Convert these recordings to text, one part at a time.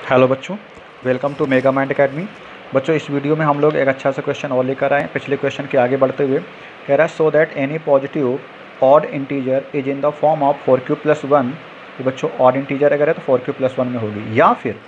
Hello बच्चों, welcome to Mega Mind Academy. बच्चों, इस वीडियो में हम लोग एक अच्छा सा क्वेश्चन और लेकर आए हैं। पिछले क्वेश्चन के आगे बढ़ते हुए कह रहा है so that any positive odd integer is in the form of 4q+1। ये बच्चों ऑड इंटीजर अगर है तो 4q+1 में होगी या फिर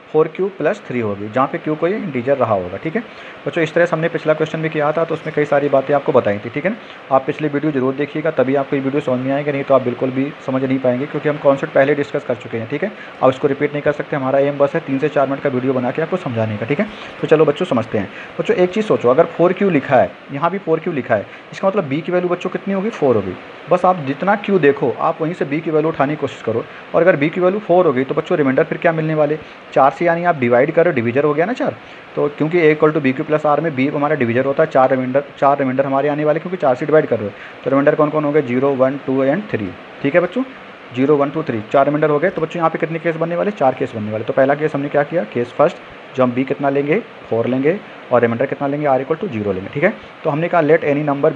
4q+3 होगी, जहाँ पे q कोई इंटीजर रहा होगा। ठीक है बच्चों, इस तरह से हमने पिछला क्वेश्चन भी किया था, तो उसमें कई सारी बातें आपको बताई थी। ठीक है ना, आप पिछली वीडियो जरूर देखिएगा, तभी आपको ये वीडियो समझ में आएगा, नहीं तो आप बिल्कुल भी समझ नहीं पाएंगे, क्योंकि हम कॉन्सेप्ट पहले डिस्कस कर चुके हैं। ठीक है, आप इसको रिपीट नहीं कर सकते। हमारा एम बस है 3 से 4 मिनट का वीडियो बना के आपको समझाने का। ठीक है, तो चलो बच्चों समझते हैं। बच्चों एक चीज़ सोचो, अगर 4q लिखा है, यहाँ भी 4q लिखा है, इसका मतलब b की वैल्यू बच्चों कितनी होगी? 4 होगी। बस आप जितना q देखो, आप वहीं से b की वैल्यू उठाने की कोशिश करो, और अगर b की वैल्यू 4 होगी तो बच्चों रिमाइंडर फिर क्या मिलने वाले? 4 से, यानी आप डिवाइड करो, डिवीजर हो गया ना 4। तो क्योंकि a = bq+r में b हमारा डिवीजर होता है, 4 रिमाइंडर हमारे आने वाले, क्योंकि 4 से डिवाइड कर रहे हो। तो रिमाइंडर कौन कौन हो गए? 0, 1, 2 एंड 3। ठीक है बच्चों, 0, 1, 2, 3 4 रिमाइंडर हो गए। तो बच्चों यहाँ पे कितने केस बनने वाले? 4 केस बनने वाले। तो पहला केस हमने क्या किया? केस फर्स्ट, जो हम b कितना लेंगे? 4 लेंगे, और रिमाइंडर कितना लेंगे? r = 0 लेंगे। ठीक है, तो हमने कहा लेट एनी नंबर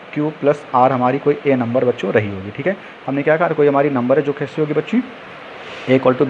bq+r हमारी कोई a नंबर बच्चों रही होगी। ठीक है, हमने क्या कहा? कोई हमारी नंबर है जो कैसी होगी बच्ची? a =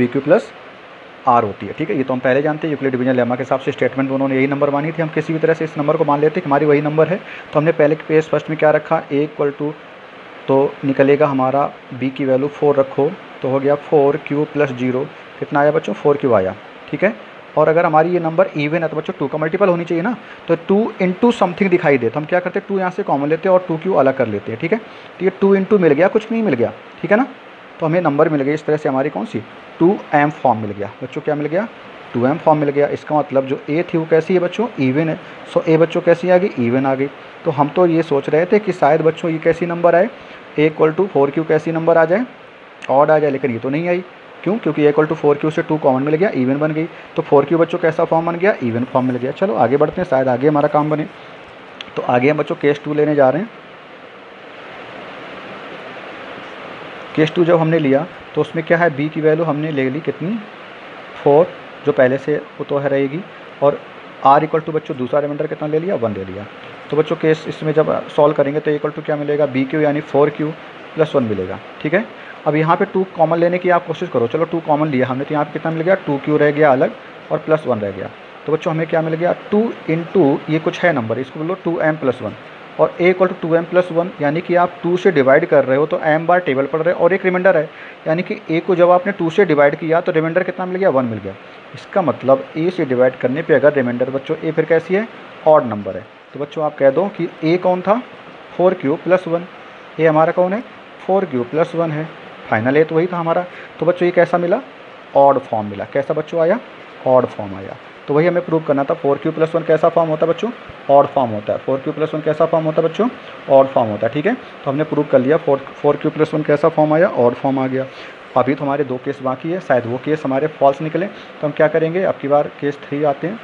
bq+r होती है। ठीक है, ये तो हम पहले जानते हैं, यूक्लिड डिवीजन लेमा के हिसाब से स्टेटमेंट में उन्होंने यही नंबर मानी थी। हम किसी भी तरह से इस नंबर को मान लेते हैं कि हमारी वही नंबर है। तो हमने पहले केस फर्स्ट में क्या रखा? a तो निकलेगा हमारा b की वैल्यू 4 रखो, तो हो गया 4q+0। कितना आया बच्चों? 4q आया। ठीक है, और अगर हमारी ये नंबर इवन है तो बच्चों 2 का मल्टीपल होनी चाहिए ना, तो 2 × समथिंग दिखाई दे तो हम क्या करते हैं? 2 यहाँ से कॉमन लेते हैं और 2q अलग कर लेते हैं। ठीक है, तो ये 2 × मिल गया, कुछ नहीं मिल गया। ठीक है ना, तो हमें नंबर मिल गया इस तरह से, हमारी कौन सी? 2m फॉर्म मिल गया बच्चों। क्या मिल गया? 2m फॉर्म मिल गया। इसका मतलब जो a थी वो कैसी है बच्चों? इवन है। सो a बच्चों कैसी आ गई? इवन आ गई। तो हम तो ये सोच रहे थे कि शायद बच्चों ये कैसी नंबर आए? a = 4q कैसी नंबर आ जाए? ऑड आ जाए, लेकिन ये तो नहीं आई। क्यों? क्योंकि a = 4q से 2 कॉमन मिल गया, इवन बन गई। तो 4q बच्चों कैसा फॉर्म बन गया? इवन फॉर्म मिल गया। चलो आगे बढ़ते हैं, शायद आगे हमारा काम बने। तो आगे हम बच्चों केस 2 लेने जा रहे हैं। केस 2 जब हमने लिया तो उसमें क्या है? b की वैल्यू हमने ले ली कितनी? 4, जो पहले से वो तो है रहेगी, और r = बच्चों दूसरा रिमाइंडर कितना ले लिया? 1 ले लिया। तो बच्चों केस इसमें जब सॉल्व करेंगे तो a = क्या मिलेगा? bq यानी 4q+1 मिलेगा। ठीक है, अब यहाँ पे 2 कॉमन लेने की आप कोशिश करो। चलो 2 कॉमन लिया हमने, तो यहाँ पे कितना मिल गया? 2q रह गया अलग, और +1 रह गया। तो बच्चों हमें क्या मिल गया? 2 × ये कुछ है नंबर, इसको बोलो 2m+1, और a = 2m+1, यानी कि आप 2 से डिवाइड कर रहे हो तो m बार टेबल पढ़ रहे हो, और एक रिमाइंडर है, यानी कि a को जब आपने 2 से डिवाइड किया तो रिमाइंडर कितना मिल गया? 1 मिल गया। इसका मतलब a से डिवाइड करने पे अगर रिमाइंडर बच्चों a फिर कैसी है? ऑड नंबर है। तो बच्चों आप कह दो कि a कौन था? 4q+1। a हमारा कौन है? 4q+1 है। फाइनल a तो वही था हमारा। तो बच्चों ये कैसा मिला? ऑड फॉर्म मिला। कैसा बच्चों आया? ऑड फॉर्म आया। तो वही हमें प्रूव करना था। 4q+1 कैसा फॉर्म होता है बच्चों? ऑड फॉर्म होता है। 4q+1 कैसा फॉर्म होता है बच्चों? ऑड फॉर्म होता है। ठीक है, तो हमने प्रूव कर लिया 4q+1 कैसा फॉर्म आया? ऑड फॉर्म आ गया। अभी तो हमारे 2 केस बाकी है, शायद वो केस हमारे फॉल्स निकले, तो हम क्या करेंगे? अब की बार केस 3 आते हैं,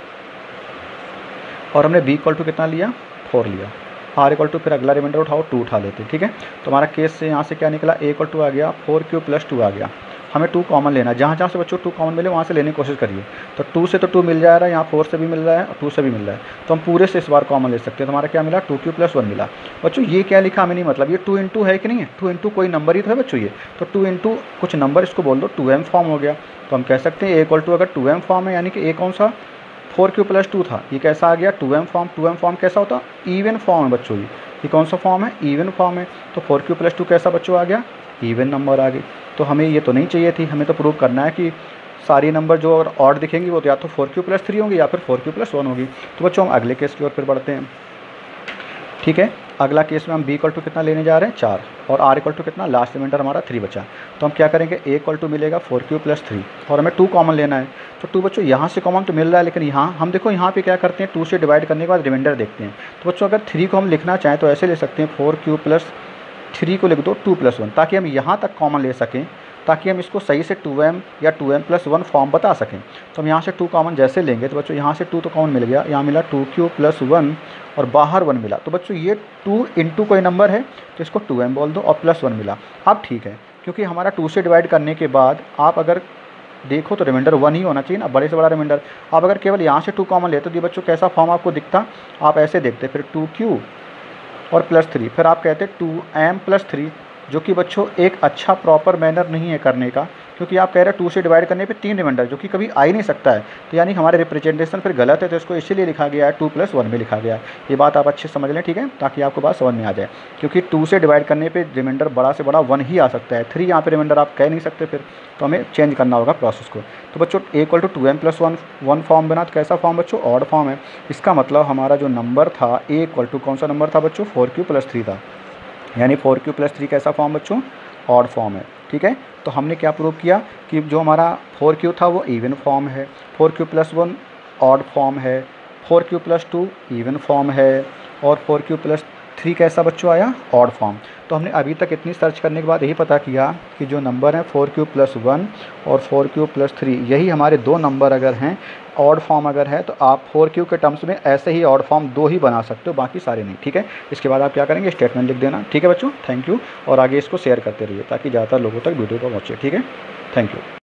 और हमने b = कितना लिया? 4 लिया। r = फिर अगला रिमाइंडर उठाओ, 2 उठा लेते हैं। ठीक है, तो हमारा केस से यहाँ से क्या निकला? a = आ गया 4q+2 आ गया। हमें 2 कॉमन लेना है, जहाँ जहाँ से बच्चों 2 कॉमन मिले वहाँ से लेने की कोशिश करिए। तो 2 से तो 2 मिल जा रहा है, यहाँ 4 से भी मिल रहा है और 2 से भी मिल रहा है, तो हम पूरे से इस बार कॉमन ले सकते हैं। तो हमारा क्या मिला? 2q+1 मिला। बच्चों ये क्या लिखा हमें नहीं मतलब, ये 2 × है कि नहीं है? 2 × कोई नंबर ही तो है बच्चों ये, तो 2 × कुछ नंबर, इसको बोल दो 2m फॉर्म हो गया। तो हम कह सकते हैं a = अगर 2m फॉर्म है, यानी कि a कौन सा? 4q+2 था, ये कैसा आ गया? 2m form. 2m फॉर्म कैसा होता? इवन फॉर्म है बच्चों। ये कौन सा फॉर्म है? इवन फॉर्म है। तो 4q+2 कैसा बच्चों आ गया? इवन नंबर आ गई। तो हमें ये तो नहीं चाहिए थी, हमें तो प्रूव करना है कि सारी नंबर जो अगर ऑड दिखेंगी वो तो या तो 4q+3 होंगी या फिर 4q+1 होगी। तो बच्चों हम अगले केस की ओर फिर बढ़ते हैं। ठीक है, अगला केस में हम b = कितना लेने जा रहे हैं? 4, और r = कितना? लास्ट रिमाइंडर हमारा 3 बचा। तो हम क्या करेंगे? a = मिलेगा 4q+3, और हमें 2 कॉमन लेना है। तो 2 बच्चों यहाँ से कॉमन तो मिल रहा है, लेकिन यहाँ हम देखो, यहाँ पे क्या करते हैं? 2 से डिवाइड करने के बाद रिमाइंडर देखते हैं। तो बच्चों अगर 3 को हम लिखना चाहें तो ऐसे ले सकते हैं, 4q+3 को लिख दो 2+1, ताकि हम यहाँ तक कॉमन ले सकें, ताकि हम इसको सही से 2m या 2m+1 फॉर्म बता सकें। तो हम यहाँ से 2 कॉमन जैसे लेंगे तो बच्चों यहाँ से 2 तो कॉमन मिल गया, यहाँ मिला 2q+1 और बाहर 1 मिला। तो बच्चों ये 2 × कोई नंबर है तो इसको 2m बोल दो, और +1 मिला। अब ठीक है, क्योंकि हमारा 2 से डिवाइड करने के बाद आप अगर देखो तो रिमाइंडर 1 ही होना चाहिए ना, बड़े से बड़ा रिमाइंडर। आप अगर केवल यहाँ से 2 कॉमन लेते तो ये बच्चों कैसा फॉर्म आपको दिखता? आप ऐसे देखते, फिर 2q और +3, फिर आप कहते 2m+3 जो कि बच्चों एक अच्छा प्रॉपर मैनर नहीं है करने का, क्योंकि आप कह रहे हैं 2 से डिवाइड करने पे 3 रिमाइंडर, जो कि कभी आ ही नहीं सकता है। तो यानी हमारे रिप्रेजेंटेशन फिर गलत है, तो इसको इसीलिए लिखा गया है 2+1 में लिखा गया है। ये बात आप अच्छे से समझ लें, ठीक है, ताकि आपको बात समझ में आ जाए। क्योंकि 2 से डिवाइड करने पे रिमाइंडर बड़ा से बड़ा 1 ही आ सकता है, 3 यहाँ पे रिमाइंडर आप कह नहीं सकते फिर, तो हमें चेंज करना होगा प्रोसेस को। तो बच्चों a=2m+1 फॉर्म बना, तो कैसा फॉर्म बच्चों? ऑड फॉर्म है। इसका मतलब हमारा जो नंबर था a कौन सा नंबर था बच्चों? 4q+3 था, यानी 4q+3 कैसा फॉर्म बच्चों? ऑड फॉर्म है, ठीक है। तो हमने क्या प्रूव किया कि जो हमारा 4q था वो इवन फॉर्म है, 4q+1 ऑड फॉर्म है, 4q+2 इवन फॉर्म है, और 4q+3 कैसा बच्चों आया? Odd form. तो हमने अभी तक इतनी सर्च करने के बाद यही पता किया कि जो नंबर हैं 4q+1 और 4q+3, यही हमारे 2 नंबर अगर हैं ऑड फॉर्म अगर है, तो आप 4q के टर्म्स में ऐसे ही ऑड फॉर्म 2 ही बना सकते हो, बाकी सारे नहीं, ठीक है। इसके बाद आप क्या करेंगे? स्टेटमेंट लिख देना, ठीक है बच्चों। थैंक यू, और आगे इसको शेयर करते रहिए ताकि ज़्यादातर लोगों तक वीडियो को पहुँचे, ठीक है। Thank you.